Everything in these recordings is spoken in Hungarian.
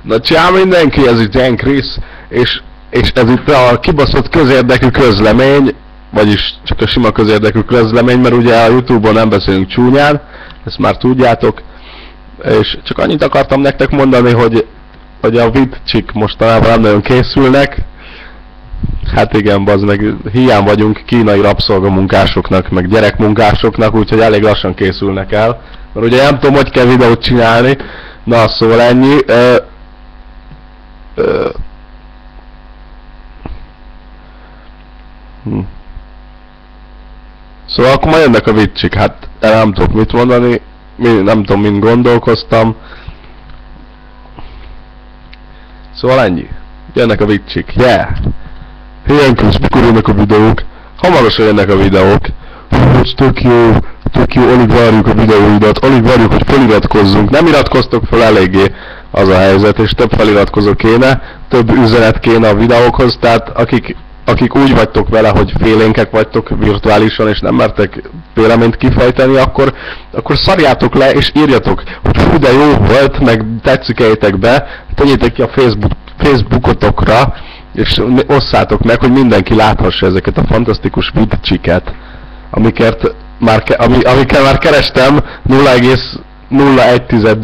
Na csinál mindenki, ez itt Jan Chris, és ez itt a kibaszott közérdekű közlemény, vagyis csak a sima közérdekű közlemény, mert ugye a Youtube-on nem beszélünk csúnyán, ezt már tudjátok, és csak annyit akartam nektek mondani, hogy a vidcsik mostanában nem nagyon készülnek. Hát igen, bazd meg, hiány vagyunk kínai rabszolgamunkásoknak, meg gyerekmunkásoknak, úgyhogy elég lassan készülnek el. Mert ugye nem tudom, hogy kell videót csinálni. Na, szóval ennyi. Szóval akkor majd jönnek a vidcsik, hát nem tudok mit mondani, nem tudom, mint gondolkoztam. Szóval ennyi. Jönnek a vidcsik, yeah! Helyen közt, mikor jönnek a videók? Hamarosan jönnek a videók. Hogy tök jó, alig várjuk a videóidat, alig várjuk, hogy feliratkozzunk. Nem iratkoztok fel eléggé, az a helyzet, és több feliratkozó kéne, több üzenet kéne a videókhoz, tehát akik úgy vagytok vele, hogy félénkek vagytok virtuálisan, és nem mertek véleményt kifejteni, akkor szarjátok le, és írjatok, hogy hú de jó volt, meg tetszik-e be, tegyétek ki a Facebookotokra, és osszátok meg, hogy mindenki láthassa ezeket a fantasztikus vidcsiket, amikkel már kerestem 0,01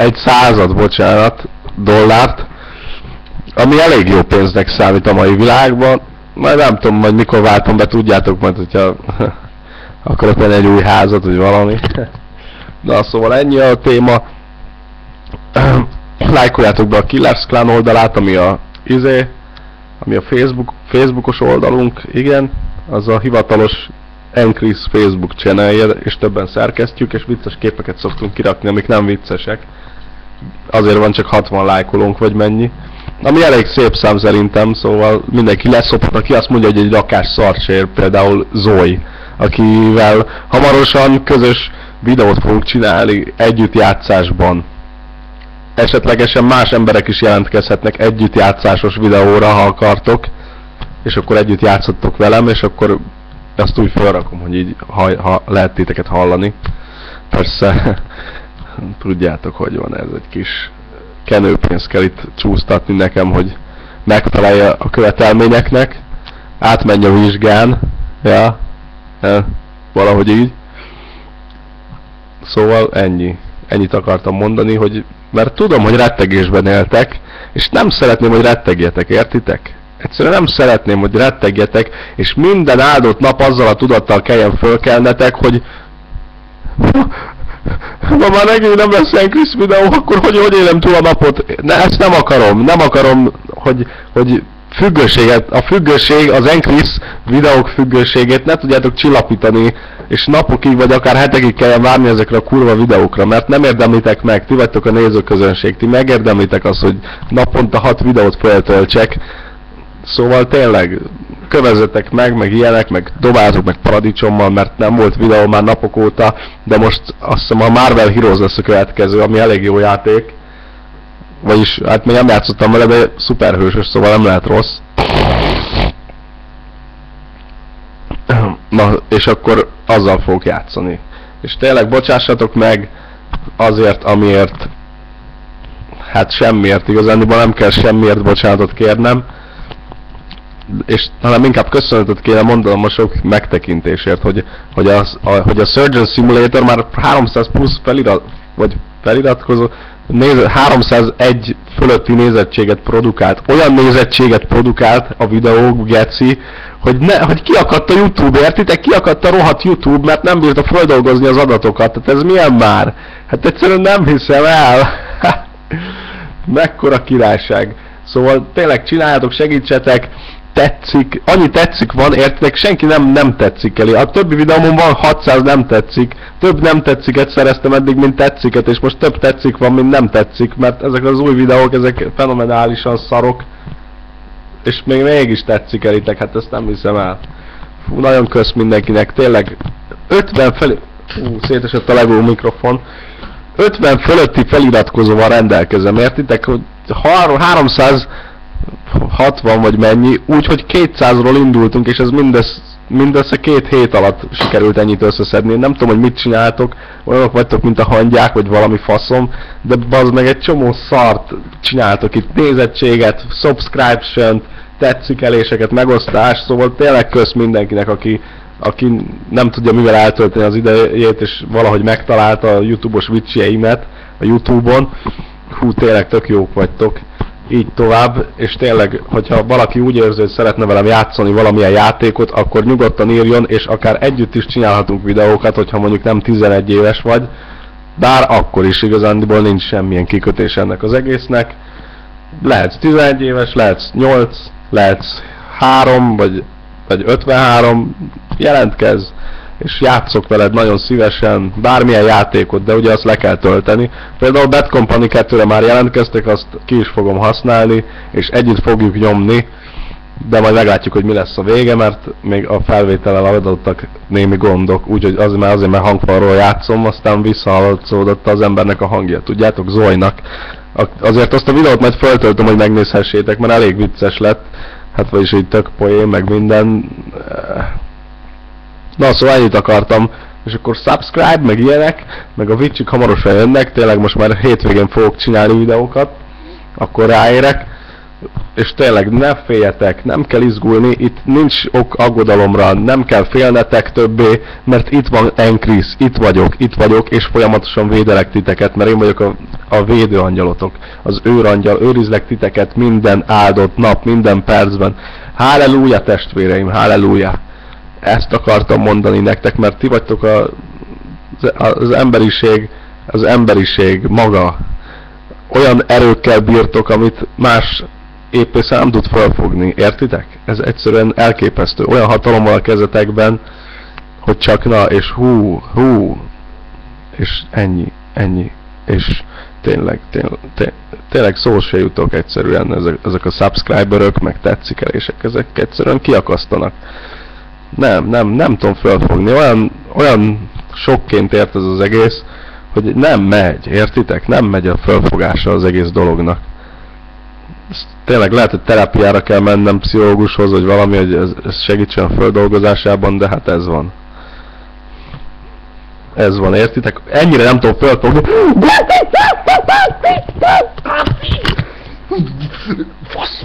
dollárt, ami elég jó pénznek számít a mai világban. Majd nem tudom, majd mikor váltom be, tudjátok majd, hogyha akarok venni egy új házat, vagy valami. Na, szóval ennyi a téma. Lájkoljátok be a Killers Clan oldalát, ami a Facebookos oldalunk, igen, az a hivatalos Jan Chris Facebook channelje, és többen szerkesztjük, és vicces képeket szoktunk kirakni, amik nem viccesek. Azért van csak 60 lájkolónk, vagy mennyi. Ami elég szép szám szerintem, szóval mindenki leszophat, aki azt mondja, hogy egy rakás szarcsér, például Zoe, akivel hamarosan közös videót fogunk csinálni együttjátszásban. Esetlegesen más emberek is jelentkezhetnek együttjátszásos videóra, ha akartok, és akkor együtt játszottok velem, és akkor azt úgy felrakom, hogy így ha lehet titeket hallani. Persze, tudjátok, hogy van ez, egy kis kenőpénzt kell itt csúsztatni nekem, hogy megfelelje a követelményeknek, átmenj a vizsgán, ja, valahogy így. Szóval ennyit akartam mondani, hogy mert tudom, hogy rettegésben éltek, és nem szeretném, hogy rettegjetek, értitek? Egyszerűen nem szeretném, hogy rettegjetek, és minden áldott nap azzal a tudattal kelljen fölkelnetek, hogy ma már megint nem lesz Jan Chris videó, akkor hogy élem túl a napot? Ezt nem akarom, hogy a függőség, az Jan Chris videók függőségét ne tudjátok csillapítani, és napokig vagy akár hetekig kelljen várni ezekre a kurva videókra, mert nem érdemlitek meg, ti vagytok a nézőközönség, ti megérdemlitek azt, hogy naponta 6 videót feltöltsek. Szóval tényleg, kövezzetek meg ilyenek, meg dobáltok meg paradicsommal, mert nem volt videó már napok óta, de most azt hiszem a Marvel Heroes lesz a következő, ami elég jó játék. Vagyis, hát még nem játszottam vele, de szuperhősös, szóval nem lehet rossz. Na, és akkor azzal fogok játszani. És tényleg bocsássatok meg azért, amiért, hát semmiért, igazándiból nem kell semmiért bocsánatot kérnem, és hanem inkább köszönetet kéne mondanom a sok megtekintésért, hogy a Surgeon Simulator már 300 plusz feliratkozó, 301 fölötti nézettséget produkált, olyan nézettséget produkált a videók, geci, hogy kiakadt a YouTube, értitek? Kiakadt a rohadt YouTube, mert nem bírta földolgozni az adatokat, tehát ez milyen már? Hát egyszerűen nem hiszem el. Mekkora királyság. Szóval tényleg csináljátok, segítsetek, tetszik, annyi tetszik van, értitek? Senki nem tetszik elé. A többi videómon van 600 nem tetszik, több nem tetsziket szereztem eddig, mint tetsziket, és most több tetszik van, mint nem tetszik, mert ezek az új videók, ezek fenomenálisan szarok, és még mégis tetszik elitek, hát ezt nem hiszem el. Fú, nagyon kösz mindenkinek, tényleg 50 felé... szétesett a Lego mikrofon. 50 fölötti feliratkozóval rendelkezem, értitek? Hogy 360 vagy mennyi, úgyhogy 200-ról indultunk, és ez mindez mindössze 2 hét alatt sikerült ennyit összeszedni. Nem tudom, hogy mit csináltok, olyanok vagytok, mint a hangyák, vagy valami faszom, de bazd meg egy csomó szart csináltok itt, nézettséget, subscription-t, tetszikeléseket, megosztást, szóval tényleg kösz mindenkinek, aki nem tudja mivel eltölteni az idejét, és valahogy megtalálta a YouTube-os viccjeimet a YouTube-on. Hú, tényleg tök jók vagytok. Így tovább, és tényleg, hogyha valaki úgy érzi, hogy szeretne velem játszani valamilyen játékot, akkor nyugodtan írjon, és akár együtt is csinálhatunk videókat, hogyha mondjuk nem 11 éves vagy, bár akkor is igazándiból nincs semmilyen kikötés ennek az egésznek. Lehetsz 11 éves, lehetsz 8, lehetsz 3, vagy 53, jelentkezz, és játszok veled nagyon szívesen, bármilyen játékot, de ugye azt le kell tölteni. Például Bad Company 2-re már jelentkeztek, azt ki is fogom használni, és együtt fogjuk nyomni, de majd meglátjuk, hogy mi lesz a vége, mert még a felvétellel adottak némi gondok, úgyhogy azért mert hangfalról játszom, aztán visszahallatszódott az embernek a hangja, tudjátok, Zojnak. Azért azt a videót majd feltöltöm, hogy megnézhessétek, mert elég vicces lett, hát vagyis így tök poén, meg minden. Na, szóval ennyit akartam, és akkor subscribe, meg ilyenek, meg a vicsik hamarosan jönnek, tényleg most már hétvégén fogok csinálni videókat, akkor ráérek, és tényleg ne féljetek, nem kell izgulni, itt nincs ok aggodalomra, nem kell félnetek többé, mert itt van Encris, itt vagyok, és folyamatosan védelek titeket, mert én vagyok a védőangyalotok, az őrangyal, őrizlek titeket minden áldott nap, minden percben. Halleluja testvéreim, halleluja! Ezt akartam mondani nektek, mert ti vagytok az emberiség maga. Olyan erőkkel bírtok, amit más éppész nem tud felfogni. Értitek? Ez egyszerűen elképesztő. Olyan hatalommal a kezetekben, hogy csak na, és hú, és ennyi. És tényleg szó se jutok egyszerűen, ezek a subscriberök, meg tetszikelések, ezek egyszerűen kiakasztanak. Nem tudom felfogni. Olyan sokként ért ez az egész, hogy nem megy, értitek? Nem megy a felfogása az egész dolognak. Tényleg lehet, hogy terápiára kell mennem, pszichológushoz, vagy valami, hogy ez segítsen a földolgozásában, de hát ez van. Ez van, értitek? Ennyire nem tudom felfogni. Fasz!